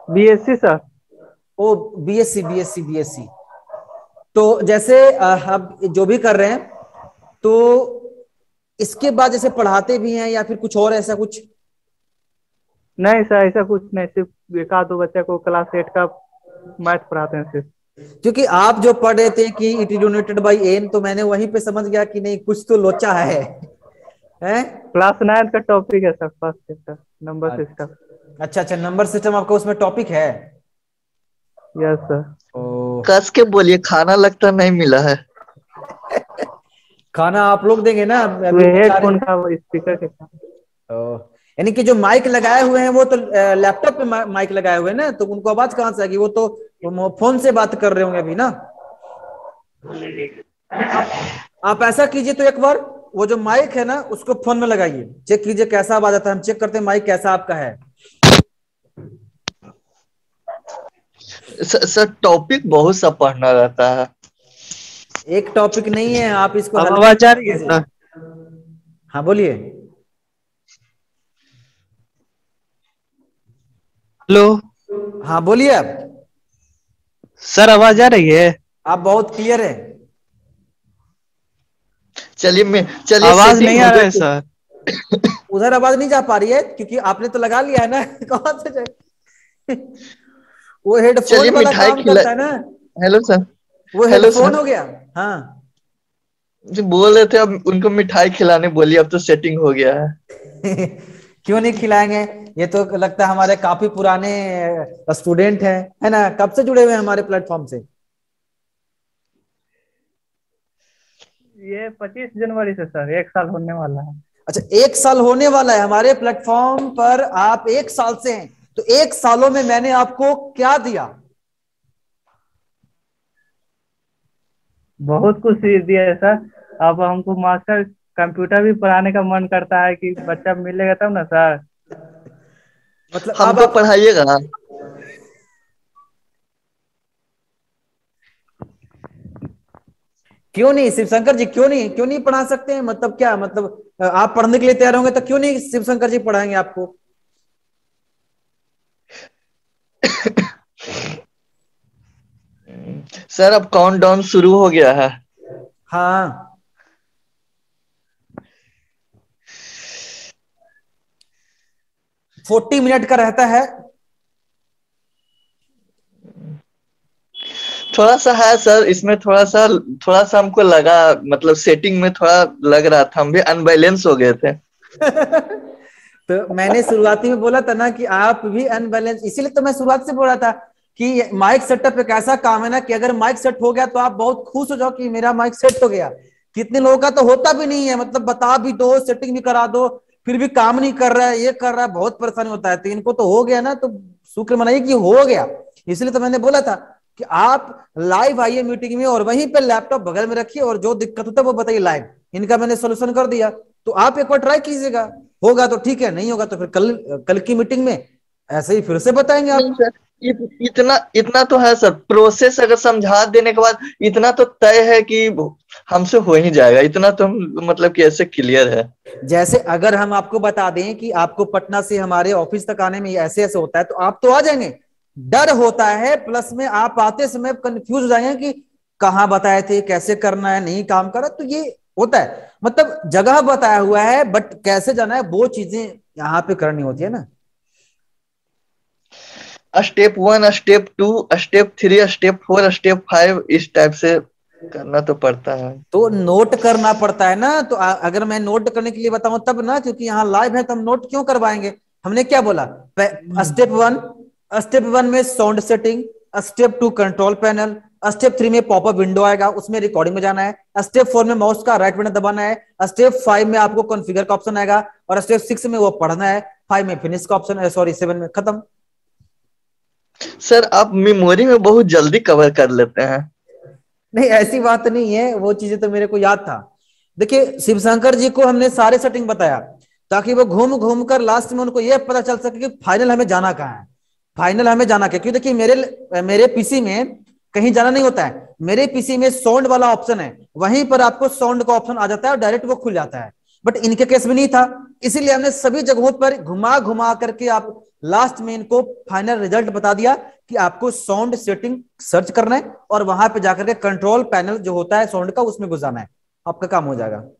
BSc sir. ओ BSc BSc BSc. तो जैसे अब जो भी कर रहे हैं, तो इसके बाद जैसे पढ़ाते भी हैं या फिर कुछ और ऐसा कुछ? नहीं सर, ऐसा कुछ नहीं, सिर्फ एक आध दो बच्चे को क्लास 8 का मैथ पढ़ाते हैं सिर्फ। क्योंकि आप जो पढ़ रहे थे कि it is donated by an, तो मैंने वहीं पे समझ गया कि नहीं कुछ तो लोचा है, हैं? क्लास 9 का टॉपिक है sir, first chapter number system. अच्छा अच्छा, नंबर सिस्टम आपका उसमें टॉपिक है। Yes sir. ओ। कस के बोलिए, खाना लगता नहीं मिला है। खाना आप लोग देंगे ना, तो अभी बता हेडफोन रहे। का स्पीकर के साथ। ओ, यानी कि जो माइक लगाए हुए हैं वो तो लैपटॉप पे माइक लगाए हुए हैं ना, तो उनको आवाज कहाँ से आएगी? वो तो फोन से बात कर रहे होंगे अभी ना। आप ऐसा कीजिए तो एक बार वो जो माइक है ना उसको फोन में लगाइए, चेक कीजिए कैसा आवाज आता है। हम चेक करते हैं माइक कैसा आपका है। सर टॉपिक बहुत सा पढ़ना रहता है। एक टॉपिक नहीं है, आप इसको अब हल्के आवाज में आ मत रही है लीजिए। सर? हाँ बोलिए। हेलो। हाँ बोलिए आप। सर आवाज आ रही है? आप बहुत क्लियर है। चलिए आवाज सेटिंग नहीं हो आ रहा है गई। सर। उधर आवाज नहीं जा पा रही है क्योंकि आपने तो लगा लिया है ना। कौन से जाए? वो हेडफोन चलिए वाला मिठाई काम खिला। करता है ना। Hello sir. वो हेलो हेडफोन सर। हो गया। हाँ। जो बोल रहे थे अब उनको मिठाई खिलाने बोलिए, अब तो सेटिंग हो गया है। क्यों नहीं खिलाएंगे? ये तो लगता है हमारे काफी पुराने स्टूडेंट हैं, है ना? कब से जुड़े हुए हैं हमारे प्लेटफॉर्म से? ये 25 जनवरी से सर, 1 साल होने वाला है। अच्छा, 1 साल होने वाला है हमारे प्लेटफॉर्म पर। आप 1 साल से हैं, तो 1 सालों में मैंने आपको क्या दिया? बहुत कुछ सीख दिया है सर। अब हमको मास्टर कंप्यूटर भी पढ़ाने का मन करता है कि बच्चा मिलेगा तब ना सर। मतलब अब हमको आप पढ़ाइएगा। क्यों नहीं शिव शंकर जी, क्यों नहीं पढ़ा सकते हैं? मतलब क्या मतलब, आप पढ़ने के लिए तैयार होंगे तो क्यों नहीं शिव शंकर जी पढ़ाएंगे आपको? सर अब काउंटडाउन शुरू हो गया है। हाँ। 40 मिनट का रहता है। थोड़ा सा है सर इसमें, थोड़ा सा हमको लगा, मतलब सेटिंग में थोड़ा लग रहा था, हम भी अनबैलेंस हो गए थे। तो मैंने शुरुआती में बोला था ना कि आप भी अनबैलेंस, इसीलिए तो मैं शुरुआत से बोल रहा था कि माइक सेटअप एक ऐसा काम है ना कि अगर माइक सेट हो गया तो आप बहुत खुश हो जाओ कि मेरा माइक सेट हो गया। कितने लोगों का तो होता भी नहीं है, मतलब बता भी दो, सेटिंग भी करा दो, फिर भी काम नहीं कर रहा है, ये कर रहा है, बहुत परेशानी होता है। तो इनको तो हो गया ना, तो शुक्र मनाइए कि हो गया। इसलिए तो मैंने बोला था कि आप लाइव आइए मीटिंग में और वहीं पे लैपटॉप बगल में रखिए और जो दिक्कत होता है वो बताइए लाइव। इनका मैंने सोल्यूशन कर दिया, तो आप एक बार ट्राई कीजिएगा। होगा तो ठीक है, नहीं होगा तो फिर कल कल की मीटिंग में ऐसे ही फिर से बताएंगे नहीं आपको। सर, इतना इतना तो है सर, प्रोसेस अगर समझा देने के बाद इतना तो तय है कि हमसे हो ही जाएगा, इतना तो हम मतलब कि ऐसे क्लियर है। जैसे अगर हम आपको बता दें कि आपको पटना से हमारे ऑफिस तक आने में ऐसे ऐसे होता है तो आप तो आ जाएंगे। डर होता है, प्लस में आप आते समय कंफ्यूज हो जाएंगे कि कहाँ बताए थे, कैसे करना है, नहीं काम करा, तो ये होता है। मतलब जगह बताया हुआ है बट कैसे जाना है वो चीजें यहाँ पे करनी होती है ना। Step 1, step 2, step 3, step 4, step 5, इस टाइप से करना तो पड़ता है। तो नोट करना पड़ता है ना, तो अगर मैं नोट करने के लिए बताऊं तब ना, क्योंकि यहाँ लाइव है तो हम नोट क्यों करवाएंगे? हमने क्या बोला? स्टेप 1 में sound setting, step 2 control panel, step 3 में पॉपअप विंडो आएगा, उसमें रिकॉर्डिंग में जाना है, स्टेप 4 में माउस का राइट बटन दबाना है, स्टेप 5 में आपको कॉन्फ़िगर का ऑप्शन आएगा, और स्टेप 6 में वो पढ़ना है, 5 में फिनिश का ऑप्शन है, सॉरी 7 में खत्म। सर आप मेमोरी में बहुत जल्दी कवर कर लेते हैं। नहीं ऐसी बात नहीं है, वो चीजें तो मेरे को याद था। देखिए शिव शंकर जी को हमने सारे सेटिंग बताया ताकि वो घूम घूम कर लास्ट में उनको यह पता चल सके कि फाइनल हमें जाना कहाँ है। फाइनल हमें जाना क्या, क्योंकि देखिए मेरे पीसी में कहीं जाना नहीं होता है। मेरे पीसी में साउंड वाला ऑप्शन है, वहीं पर आपको साउंड का ऑप्शन आ जाता है और डायरेक्ट वो खुल जाता है। बट इनके केस में नहीं था, इसीलिए हमने सभी जगहों पर घुमा घुमा करके आप लास्ट में इनको फाइनल रिजल्ट बता दिया कि आपको साउंड सेटिंग सर्च करना है और वहां पे जाकर के कंट्रोल पैनल जो होता है साउंड का उसमें घुसाना है, आपका काम हो जाएगा।